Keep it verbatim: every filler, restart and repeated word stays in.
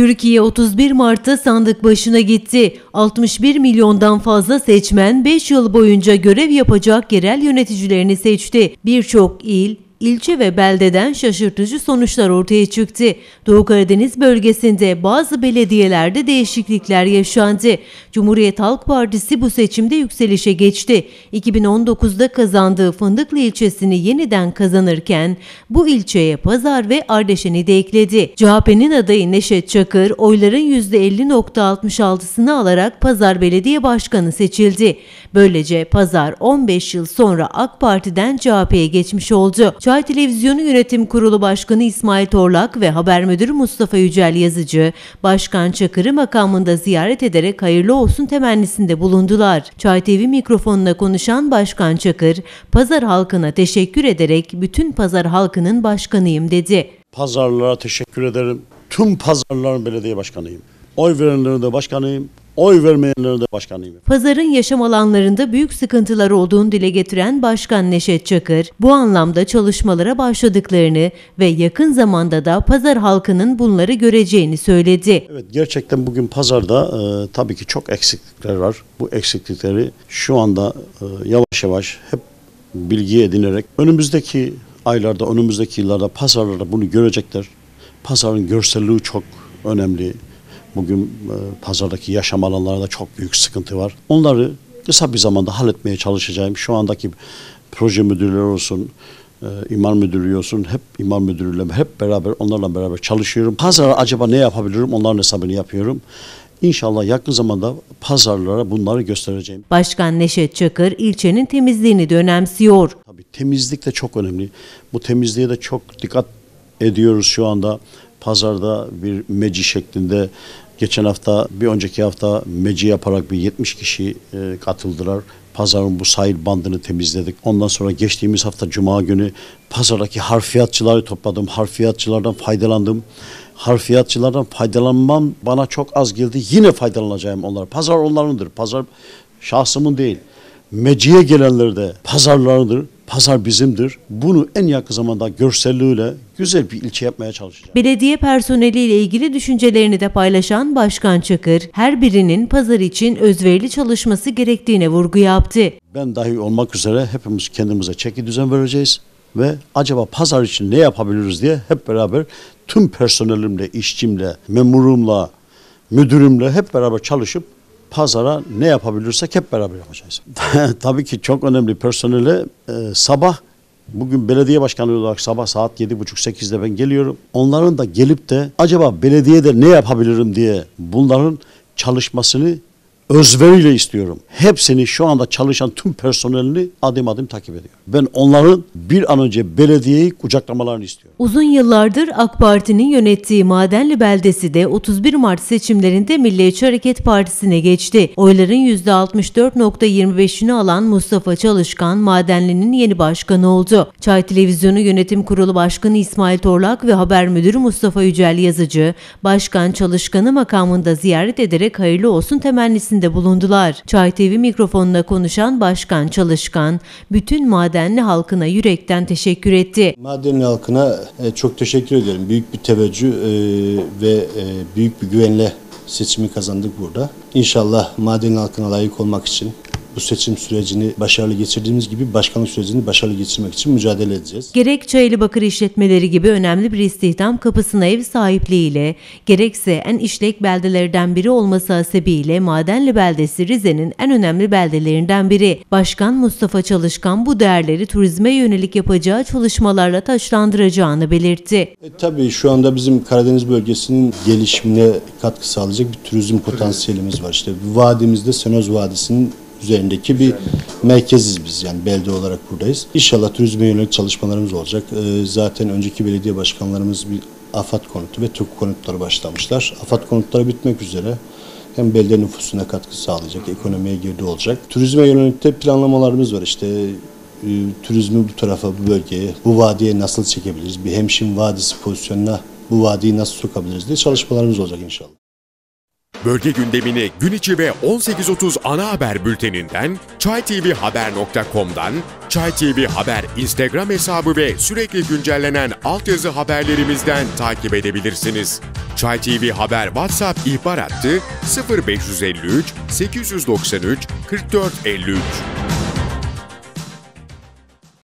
Türkiye otuz bir Mart'ta sandık başına gitti. altmış bir milyondan fazla seçmen beş yıl boyunca görev yapacak yerel yöneticilerini seçti. Birçok il, ilçe ve beldeden şaşırtıcı sonuçlar ortaya çıktı. Doğu Karadeniz bölgesinde bazı belediyelerde değişiklikler yaşandı. Cumhuriyet Halk Partisi bu seçimde yükselişe geçti. iki bin on dokuzda kazandığı Fındıklı ilçesini yeniden kazanırken bu ilçeye Pazar ve Ardeşen'i de ekledi. C H P'nin adayı Neşet Çakır oyların yüzde elli virgül altmış altısını alarak Pazar Belediye Başkanı seçildi. Böylece Pazar on beş yıl sonra AK Parti'den C H P'ye geçmiş oldu. Çay Televizyonu Yönetim Kurulu Başkanı İsmail Torlak ve Haber Müdürü Mustafa Yücel Yazıcı, Başkan Çakır'ı makamında ziyaret ederek hayırlı olsun temennisinde bulundular. Çay T V mikrofonuna konuşan Başkan Çakır, Pazar halkına teşekkür ederek bütün Pazar halkının başkanıyım dedi. Pazarlara teşekkür ederim. Tüm pazarların belediye başkanıyım. Oy verenlerin de başkanıyım. Oy vermeyenlerin de başkanıyım. Pazarın yaşam alanlarında büyük sıkıntılar olduğunu dile getiren Başkan Neşet Çakır, bu anlamda çalışmalara başladıklarını ve yakın zamanda da Pazar halkının bunları göreceğini söyledi. Evet, gerçekten bugün Pazar'da e, tabii ki çok eksiklikler var. Bu eksiklikleri şu anda e, yavaş yavaş hep bilgi edinerek önümüzdeki aylarda, önümüzdeki yıllarda pazarlarda bunu görecekler. Pazarın görselliği çok önemli. Bugün e, pazardaki yaşam alanlarında çok büyük sıkıntı var. Onları kısa bir zamanda halletmeye çalışacağım. Şu andaki proje müdürleri olsun, e, imar müdürlüğü olsun, hep imar müdürlüğüyle hep beraber onlarla beraber çalışıyorum. Pazara acaba ne yapabilirim? Onların hesabını yapıyorum. İnşallah yakın zamanda pazarlara bunları göstereceğim. Başkan Neşet Çakır ilçenin temizliğini de önemsiyor. Tabii temizlik de çok önemli. Bu temizliğe de çok dikkat ediyoruz şu anda. Pazarda bir meci şeklinde geçen hafta, bir önceki hafta meci yaparak bir yetmiş kişi e, katıldılar. Pazarın bu sahil bandını temizledik. Ondan sonra geçtiğimiz hafta Cuma günü pazardaki harfiyatçıları topladım. Harfiyatçılardan faydalandım. Harfiyatçılardan faydalanmam bana çok az geldi. Yine faydalanacağım onlar. Pazar onlarındır. Pazar şahsımın değil. Meciye gelenler de pazarlarıdır. Pazar bizimdir. Bunu en yakın zamanda görselliğiyle güzel bir ilçe yapmaya çalışacağız. Belediye personeliyle ilgili düşüncelerini de paylaşan Başkan Çakır, her birinin pazar için özverili çalışması gerektiğine vurgu yaptı. Ben dahi olmak üzere hepimiz kendimize çeki düzen vereceğiz ve acaba pazar için ne yapabiliriz diye hep beraber tüm personelimle, işçimle, memurumla, müdürümle hep beraber çalışıp pazara ne yapabilirsek hep beraber yapacağız. Tabii ki çok önemli personele e, sabah, bugün belediye başkanı olarak sabah saat yedi buçuk sekizde ben geliyorum. Onların da gelip de acaba belediyede ne yapabilirim diye bunların çalışmasını özveriyle istiyorum. Hepsini şu anda çalışan tüm personelini adım adım takip ediyor. Ben onların bir an önce belediyeyi kucaklamalarını istiyorum. Uzun yıllardır AK Parti'nin yönettiği Madenli beldesi de otuz bir Mart seçimlerinde Milliyetçi Hareket Partisi'ne geçti. Oyların yüzde altmış dört virgül yirmi beşini alan Mustafa Çalışkan Madenli'nin yeni başkanı oldu. Çay Televizyonu Yönetim Kurulu Başkanı İsmail Torlak ve Haber Müdürü Mustafa Yücel Yazıcı, Başkan Çalışkan'ı makamında ziyaret ederek hayırlı olsun temennisinde bulundular. Çay T V mikrofonuna konuşan Başkan Çalışkan, bütün Madenli halkına yürekten teşekkür etti. Madenli halkına e, çok teşekkür ederim. Büyük bir teveccüh e, ve e, büyük bir güvenle seçimi kazandık burada. İnşallah Madenli halkına layık olmak için bu seçim sürecini başarılı geçirdiğimiz gibi başkanlık sürecini başarılı geçirmek için mücadele edeceğiz. Gerek Çayeli-Bakır işletmeleri gibi önemli bir istihdam kapısına ev sahipliğiyle, gerekse en işlek beldelerden biri olması hasebiyle Madenli beldesi Rize'nin en önemli beldelerinden biri. Başkan Mustafa Çalışkan bu değerleri turizme yönelik yapacağı çalışmalarla taçlandıracağını belirtti. E, tabii şu anda bizim Karadeniz bölgesinin gelişimine katkı sağlayacak bir turizm potansiyelimiz var. İşte vadimizde Senoz Vadisi'nin üzerindeki bir merkeziz biz, yani belde olarak buradayız. İnşallah turizme yönelik çalışmalarımız olacak. Ee, zaten önceki belediye başkanlarımız bir AFAD konutu ve TÜK konutları başlamışlar. AFAD konutları bitmek üzere. Hem belde nüfusuna katkı sağlayacak, ekonomiye girdi olacak. Turizme yönelik de planlamalarımız var. İşte e, turizmi bu tarafa, bu bölgeye, bu vadiye nasıl çekebiliriz? Bir Hemşin Vadisi pozisyonuna bu vadiyi nasıl sokabiliriz diye çalışmalarımız olacak inşallah. Bölge gündemini gün içi ve on sekiz otuz ana haber bülteninden, çaytvhaber nokta com'dan, Çay T V Haber Instagram hesabı ve sürekli güncellenen altyazı haberlerimizden takip edebilirsiniz. Çay T V Haber WhatsApp ihbar hattı sıfır beş yüz elli üç sekiz yüz doksan üç kırk dört elli üç.